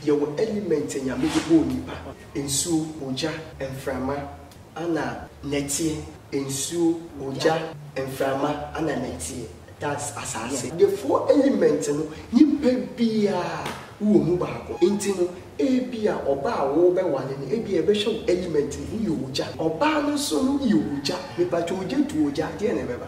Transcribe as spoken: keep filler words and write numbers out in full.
Your element in your medical nipa. Insu, Oja, and Frama, Anna, Netie, Insu, Oja, and Frama, Anna Netie. That's as I say. The four elements, you be a woman, intino, Abia, or bar, over one, and Abia, a special element in you, Oba, no so you, Jack, but you get to Oja, dear never.